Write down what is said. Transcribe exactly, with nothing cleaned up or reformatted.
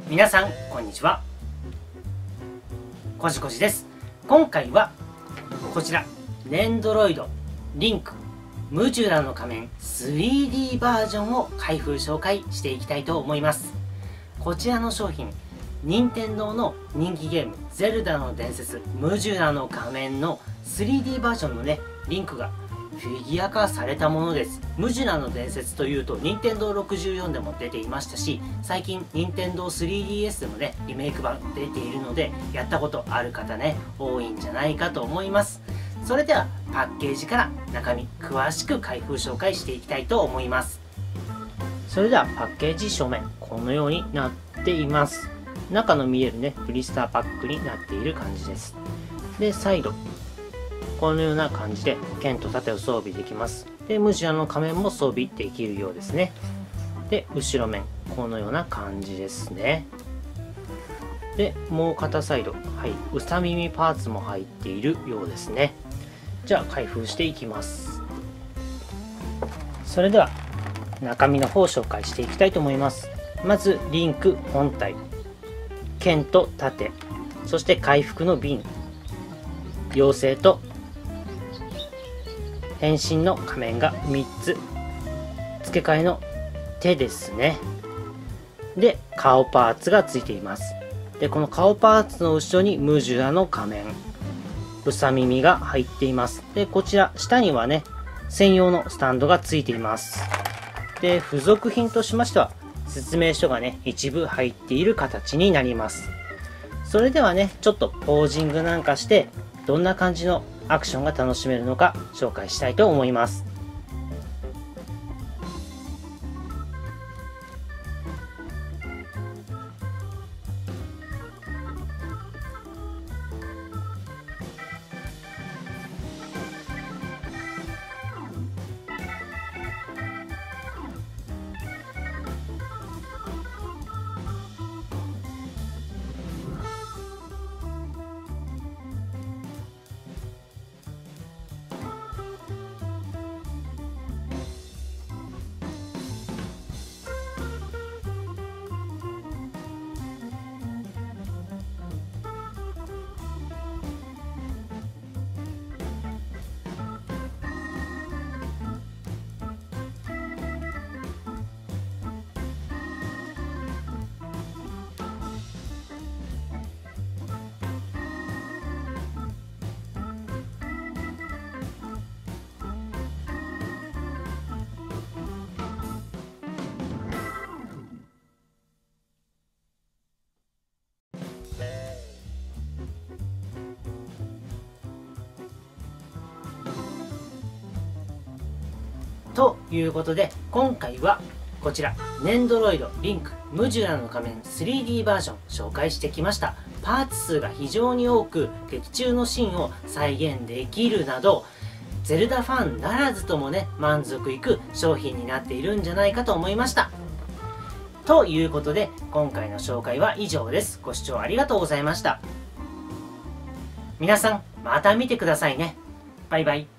皆さんこんにちは、こじこじです。今回はこちらネンドロイドリンクムジュラの仮面 スリーディー バージョンを開封紹介していきたいと思います。こちらの商品、任天堂の人気ゲームゼルダの伝説ムジュラの仮面の スリーディー バージョンのねリンクがフィギュア化されたものです。ムジュラの伝説というと任天堂ろくじゅうよんでも出ていましたし、最近任天堂 スリーディーエス でもねリメイク版出ているので、やったことある方ね多いんじゃないかと思います。それではパッケージから中身詳しく開封紹介していきたいと思います。それではパッケージ正面このようになっています。中の見えるねブリスターパックになっている感じです。でサイドこのような感じで剣と盾を装備できます。でムジュラの仮面も装備できるようですね。で後ろ面このような感じですね。でもう片サイド、はい、うさ耳パーツも入っているようですね。じゃあ開封していきます。それでは中身の方を紹介していきたいと思います。まずリンク本体、剣と盾、そして回復の瓶、妖精と変身の仮面がみっつ、付け替えの手ですね。で顔パーツがついています。でこの顔パーツの後ろにムジュラの仮面、うさ耳が入っています。でこちら下にはね専用のスタンドがついています。で付属品としましては説明書がね一部入っている形になります。それではねちょっとポージングなんかしてどんな感じのアクションが楽しめるのか紹介したいと思います。ということで今回はこちらネンドロイドリンクムジュラの仮面 スリーディー バージョン紹介してきました。パーツ数が非常に多く劇中のシーンを再現できるなど、ゼルダファンならずともね満足いく商品になっているんじゃないかと思いました。ということで今回の紹介は以上です。ご視聴ありがとうございました。皆さんまた見てくださいね。バイバイ。